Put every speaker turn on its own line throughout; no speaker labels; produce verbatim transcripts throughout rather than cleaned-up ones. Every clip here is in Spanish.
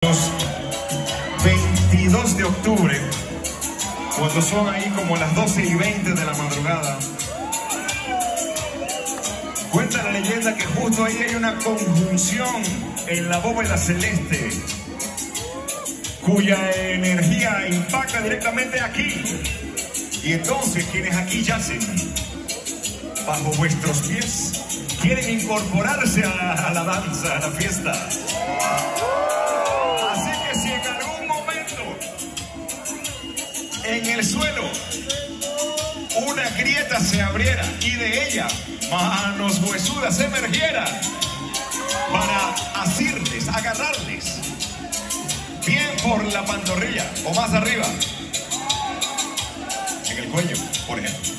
los veintidós de octubre, cuando son ahí como las doce y veinte de la madrugada, cuenta la leyenda que justo ahí hay una conjunción en la bóveda celeste, cuya energía impacta directamente aquí. Y entonces quienes aquí yacen bajo vuestros pies quieren incorporarse a la, a la danza, a la fiesta. Así que si en algún momento en el suelo una grieta se abriera y de ella manos huesudas emergieran para asirles, agarrarles bien por la pantorrilla o más arriba, en el cuello, por ejemplo,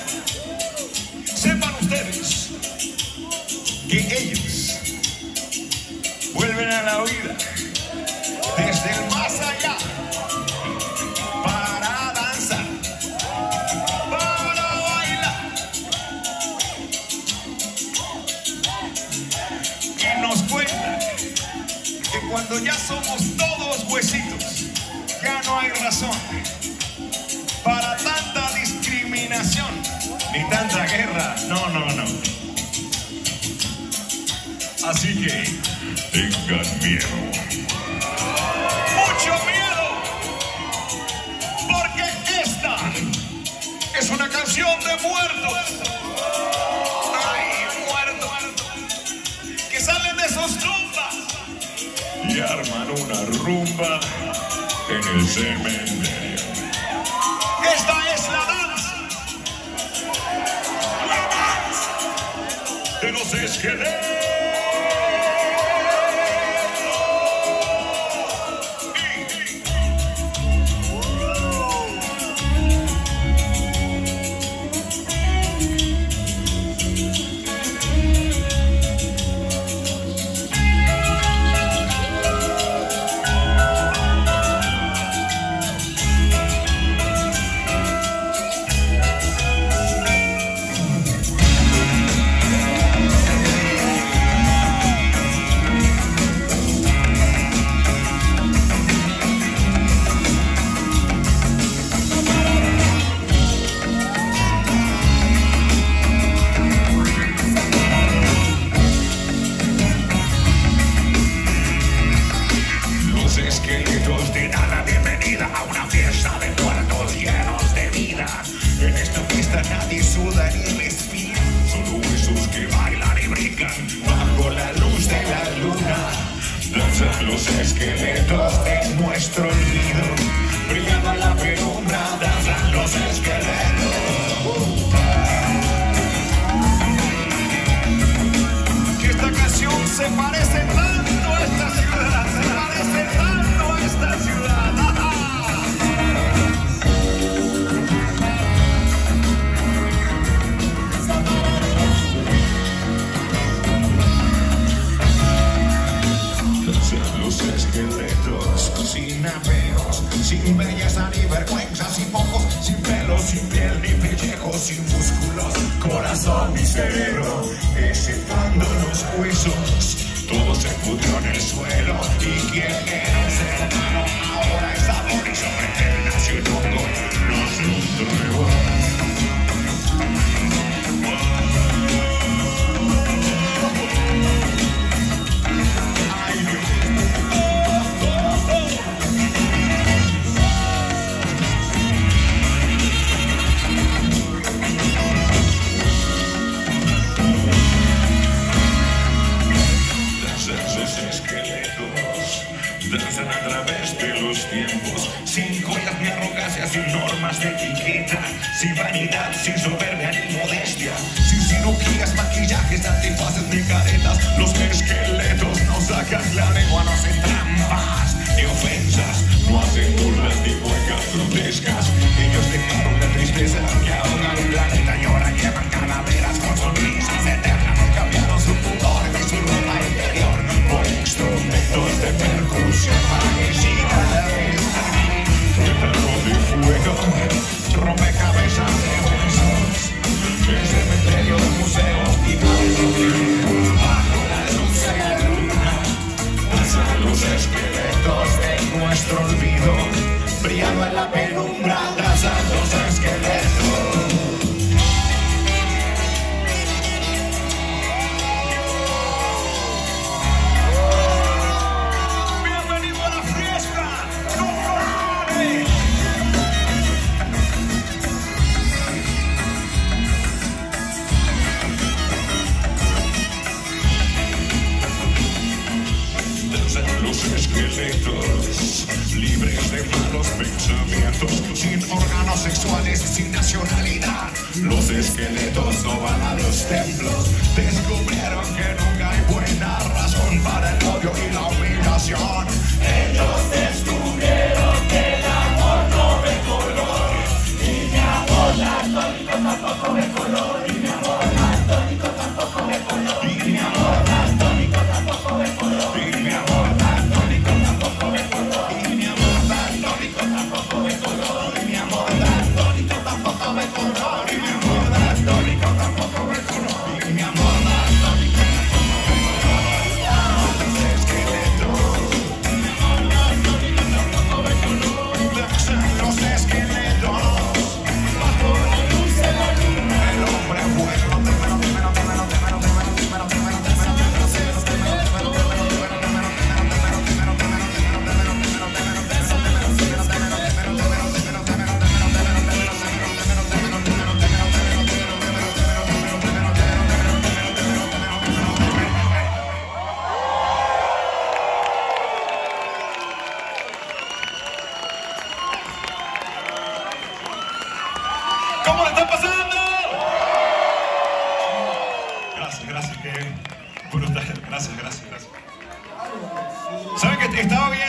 sepan ustedes que ellos vuelven a la vida desde el más allá para danzar, para bailar, y nos cuentan que cuando ya somos todos huesitos, ya no hay razón para tanta discriminación ni tanta guerra. No, no, no. Así que tengan miedo, mucho miedo, porque esta es una canción de muertos. Ay, muertos que salen de sus tumbas y arman una rumba en el cementerio. Esta es la danza, la danza de los esqueletos. Los esqueletos de nuestro nido, brillando en la penumbra, danzan los esqueletos. Que esta canción se parece tanto a esta ciudad, se parece tanto a esta ciudad. Los esqueletos sin apeos, sin belleza ni vergüenza, sin ojos, sin pelo, sin piel ni pellejo, sin músculos, corazón ni cerebro, exceptuando los huesos, todo se pudrió en el suelo. Y quien era un ser humano ahora es sabor y sobre él nació un hongo, nació un dragón. Danzan a través de los tiempos, sin joyas ni arrogancias, sin normas de etiqueta, sin vanidad, sin soberbia ni modestia, sin cirugías, maquillajes, antifaces ni caretas. Los esqueletos no sacan la lengua, no hacen trampas ni ofensas, no hacen burlas ni muecas grotescas. Ellos dejaron la tristeza que ahoga el planeta y ahora llevan calaveras con sonrisas eternas. Cambiaron su pudor y su ropa interior por instrumentos de percusión para que siga la vista. Pétalo de fuego, rompecabezas de huesos, el cementerio de museos y bajo la luz de la luna, pasan los nuestro olvido, brillando en la penumbra, trazando los esqueletos. Bienvenido a la fiesta, con colores. Desde los esqueletos, libres de malos pensamientos, sin órganos sexuales, sin nacionalidad. Los esqueletos no van a los templos, descubrieron que nunca hay buena razón para el odio y la humillación. Ellos descubrieron que el amor no ve color, y mi amor daltónico tampoco ve color, y mi amor daltónico tampoco ve color, y mi amor daltónico tampoco ve color, y mi amor daltónico tampoco ve color, y mi amor daltónico tampoco ve color, y mi amor daltónico tampoco ve color, y mi amor daltónico tampoco ve color, y mi amor daltónico tampoco ve color. Los esqueletos, mi amor daltónico tampoco ve color. Los esqueletos, bajo la luz de la luna, el hombre bueno. ¿Cómo le está pasando? Gracias, gracias, que brutal. Gracias, gracias, gracias. ¿Saben que estaba bien?